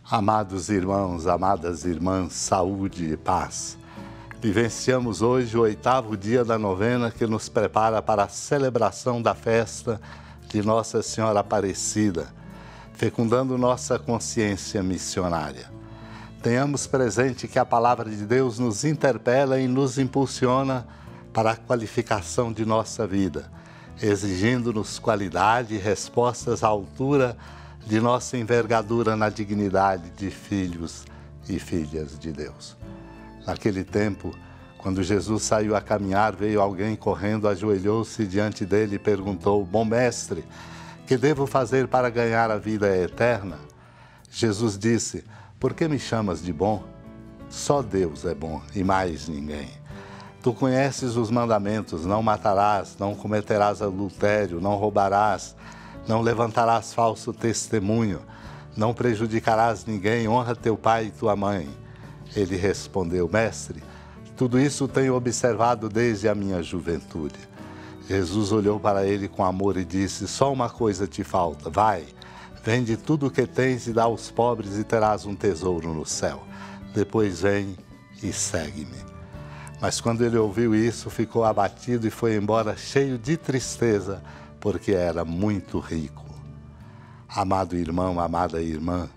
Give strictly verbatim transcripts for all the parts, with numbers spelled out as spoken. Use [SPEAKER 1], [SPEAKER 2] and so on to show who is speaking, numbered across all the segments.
[SPEAKER 1] Amados irmãos, amadas irmãs, saúde e paz. Vivenciamos hoje o oitavo dia da novena que nos prepara para a celebração da festa de Nossa Senhora Aparecida, fecundando nossa consciência missionária. Tenhamos presente que a palavra de Deus nos interpela e nos impulsiona para a qualificação de nossa vida, exigindo-nos qualidade e respostas à altura de nossa envergadura na dignidade de filhos e filhas de Deus. Naquele tempo, quando Jesus saiu a caminhar, veio alguém correndo, ajoelhou-se diante dele e perguntou: Bom mestre, que devo fazer para ganhar a vida eterna? Jesus disse: Por que me chamas de bom? Só Deus é bom e mais ninguém. Tu conheces os mandamentos: não matarás, não cometerás adultério, não roubarás, não levantarás falso testemunho, não prejudicarás ninguém, honra teu pai e tua mãe. Ele respondeu: Mestre, tudo isso tenho observado desde a minha juventude. Jesus olhou para ele com amor e disse: Só uma coisa te falta, vai, vende tudo o que tens e dá aos pobres e terás um tesouro no céu. Depois vem e segue-me. Mas quando ele ouviu isso, ficou abatido e foi embora cheio de tristeza, porque era muito rico. Amado irmão, amada irmã,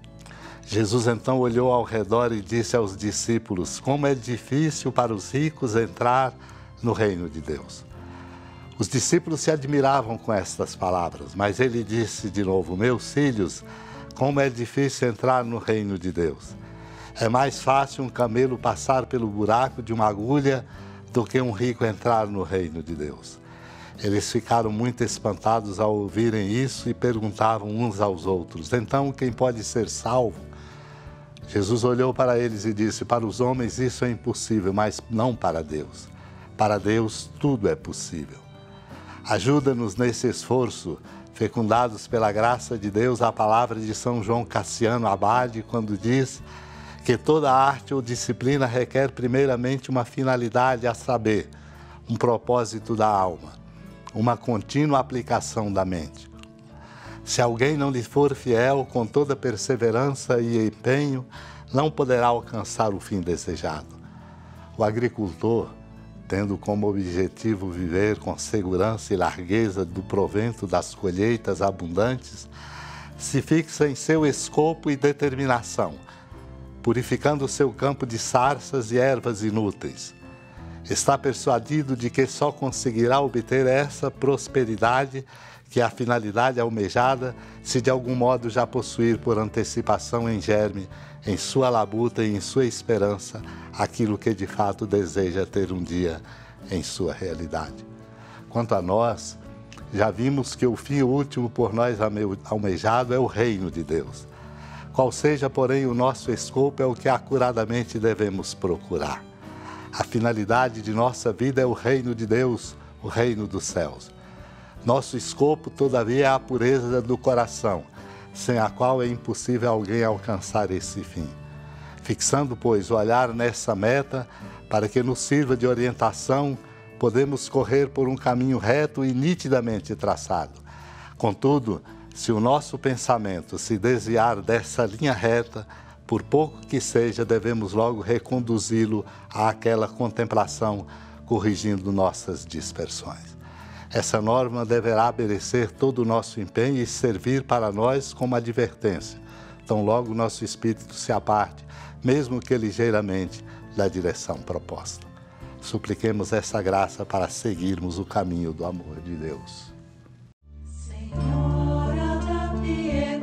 [SPEAKER 1] Jesus então olhou ao redor e disse aos discípulos: como é difícil para os ricos entrar no reino de Deus. Os discípulos se admiravam com estas palavras, mas ele disse de novo: meus filhos, como é difícil entrar no reino de Deus. É mais fácil um camelo passar pelo buraco de uma agulha do que um rico entrar no reino de Deus. Eles ficaram muito espantados ao ouvirem isso e perguntavam uns aos outros: então quem pode ser salvo? Jesus olhou para eles e disse: para os homens isso é impossível, mas não para Deus. Para Deus tudo é possível. Ajuda-nos nesse esforço, fecundados pela graça de Deus, a palavra de São João Cassiano Abade, quando diz que toda arte ou disciplina requer primeiramente uma finalidade, a saber, um propósito da alma, uma contínua aplicação da mente. Se alguém não lhe for fiel com toda perseverança e empenho, não poderá alcançar o fim desejado. O agricultor, tendo como objetivo viver com segurança e largueza do provento das colheitas abundantes, se fixa em seu escopo e determinação, purificando o seu campo de sarças e ervas inúteis. Está persuadido de que só conseguirá obter essa prosperidade, que é a finalidade almejada, se de algum modo já possuir por antecipação em germe, em sua labuta e em sua esperança, aquilo que de fato deseja ter um dia em sua realidade. Quanto a nós, já vimos que o fim último por nós almejado é o reino de Deus. Qual seja, porém, o nosso escopo, é o que acuradamente devemos procurar. A finalidade de nossa vida é o reino de Deus, o reino dos céus. Nosso escopo, todavia, é a pureza do coração, sem a qual é impossível alguém alcançar esse fim. Fixando, pois, o olhar nessa meta, para que nos sirva de orientação, podemos correr por um caminho reto e nitidamente traçado. Contudo, se o nosso pensamento se desviar dessa linha reta, por pouco que seja, devemos logo reconduzi-lo àquela contemplação, corrigindo nossas dispersões. Essa norma deverá merecer todo o nosso empenho e servir para nós como advertência, tão logo nosso espírito se aparte, mesmo que ligeiramente, da direção proposta. Supliquemos essa graça para seguirmos o caminho do amor de Deus.
[SPEAKER 2] Senhora da piedade,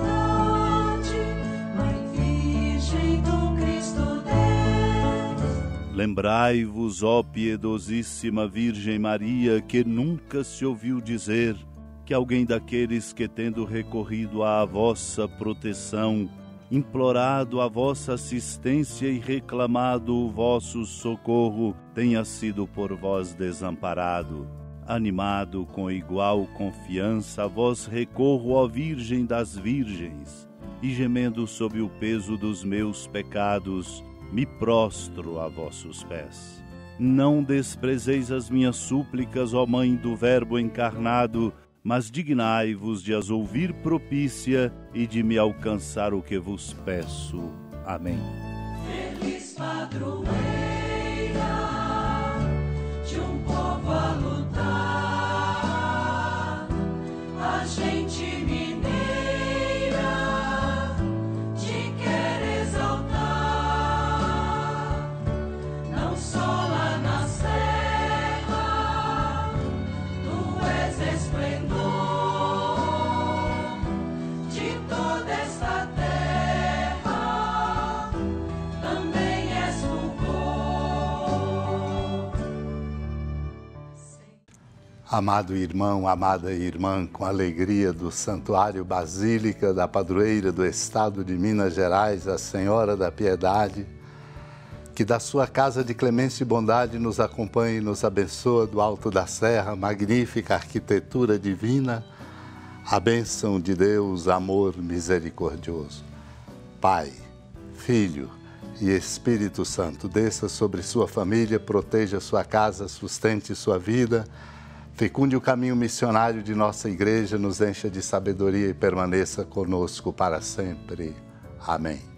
[SPEAKER 2] Mãe Virgem do Cristo Deus.
[SPEAKER 3] Lembrai-vos, ó piedosíssima Virgem Maria, que nunca se ouviu dizer que alguém daqueles que, tendo recorrido à vossa proteção, implorado a vossa assistência e reclamado o vosso socorro, tenha sido por vós desamparado. Animado com igual confiança, a vós recorro, ó Virgem das Virgens, e gemendo sob o peso dos meus pecados, me prostro a vossos pés. Não desprezeis as minhas súplicas, ó Mãe do Verbo encarnado, mas dignai-vos de as ouvir propícia e de me alcançar o que vos peço. Amém.
[SPEAKER 2] Feliz padroeira de um povo a lutar, a gente mineira te quer exaltar, não só lá na serra, tu és esplendor de toda esta terra, também és fulgor.
[SPEAKER 1] Amado irmão, amada irmã, com alegria do Santuário Basílica da Padroeira do Estado de Minas Gerais, a Senhora da Piedade, que da sua casa de clemência e bondade nos acompanhe e nos abençoa do alto da serra, magnífica arquitetura divina, a bênção de Deus, amor misericordioso. Pai, Filho e Espírito Santo, desça sobre sua família, proteja sua casa, sustente sua vida, fecunde o caminho missionário de nossa igreja, nos encha de sabedoria e permaneça conosco para sempre. Amém.